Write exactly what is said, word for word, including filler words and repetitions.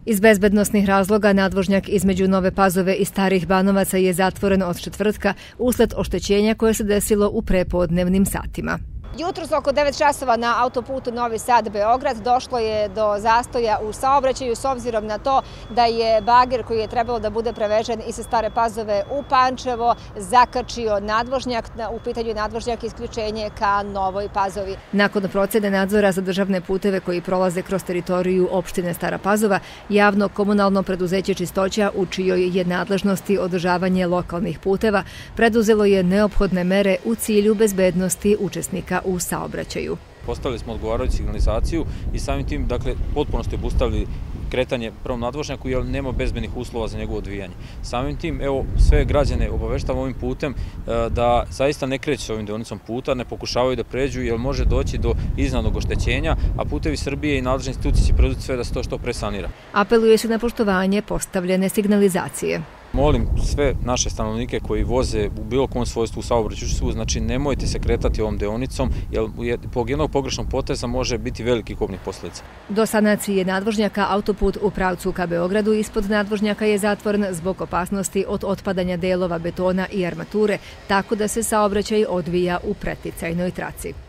Iz bezbednosnih razloga nadvožnjak između Nove Pazove i Starih Banovaca je zatvoren od četvrtka usled oštećenja koje se desilo u prepodnevnim satima. Jutros oko devet časova na autoputu Novi Sad-Beograd došlo je do zastoja u saobraćaju s obzirom na to da je bager koji je trebalo da bude prevežen iz Stare Pazove u Pančevo zakačio nadvožnjak, u pitanju nadvožnjak isključenje ka Novoj Pazovi. Nakon procene nadzora za državne puteve koji prolaze kroz teritoriju opštine Stara Pazova, javno komunalno preduzeće Čistoća, u čijoj je nadležnosti održavanje lokalnih puteva, preduzelo je neophodne mere u cilju bezbednosti učesnika u saobraćaju. Postavili smo odgovarajuću signalizaciju i samim tim, dakle, potpuno ste obustavili kretanje prvom nadvožnjaku jer nema bezbednih uslova za njegovo odvijanje. Samim tim, evo, sve građane obaveštavam ovim putem da zaista ne kreću ovim deonicom puta, ne pokušavaju da pređu jer može doći do iznenadnog oštećenja, a Putevi Srbije i nadležne institucije će preduzeti sve da se to što pre sanira. Apeluje se na poštovanje postavljene signalizacije. Molim sve naše stanovnike koji voze u bilo kom svojstvu u saobraćaju, znači nemojte se kretati ovom deonicom, jer po jednog pogrešnog poteza može biti veliki kobnih posljedica. Do sanacije nadvožnjaka autoput u pravcu ka Beogradu ispod nadvožnjaka je zatvoren zbog opasnosti od otpadanja delova betona i armature, tako da se saobraćaj odvija u preticajnoj traci.